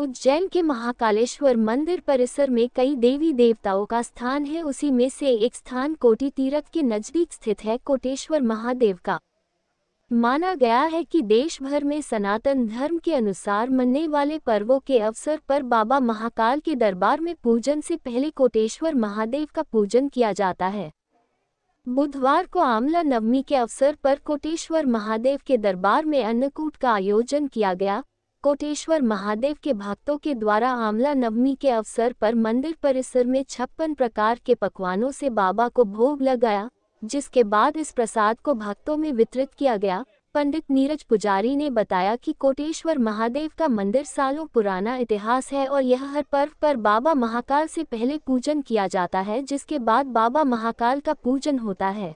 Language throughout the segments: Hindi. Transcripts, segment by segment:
उज्जैन के महाकालेश्वर मंदिर परिसर में कई देवी देवताओं का स्थान है। उसी में से एक स्थान कोटि तीर्थ के नजदीक स्थित है कोटेश्वर महादेव का। माना गया है कि देश भर में सनातन धर्म के अनुसार मनने वाले पर्वों के अवसर पर बाबा महाकाल के दरबार में पूजन से पहले कोटेश्वर महादेव का पूजन किया जाता है। बुधवार को आमला नवमी के अवसर पर कोटेश्वर महादेव के दरबार में अन्नकूट का आयोजन किया गया। कोटेश्वर महादेव के भक्तों के द्वारा आमला नवमी के अवसर पर मंदिर परिसर में 56 प्रकार के पकवानों से बाबा को भोग लगाया, जिसके बाद इस प्रसाद को भक्तों में वितरित किया गया। पंडित नीरज पुजारी ने बताया कि कोटेश्वर महादेव का मंदिर सालों पुराना इतिहास है और यह हर पर्व पर बाबा महाकाल से पहले पूजन किया जाता है, जिसके बाद बाबा महाकाल का पूजन होता है।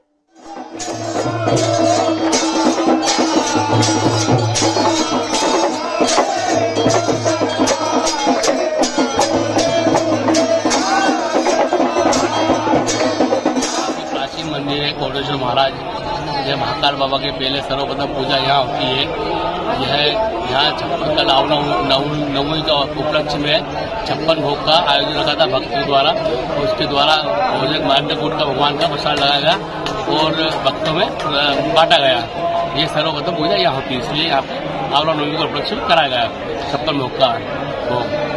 प्राचीन मंदिर है कोटेश्वर महाराज। यह महाकाल बाबा के पहले सर्वप्रथम पूजा यहाँ होती है। यहाँ 56 कल नवमी का उपलक्ष्य में 56 भोग का आयोजन रखा था भक्तों द्वारा। उसके द्वारा अन्नकूट का भगवान का प्रसाद लगाया गया और भक्तों में बांटा गया। ये सर्वप्रथम पूजा यहाँ होती है, इसलिए यहाँ पे आमला नवमी का उपलक्ष्य कराया गया 56 भोग का भोग।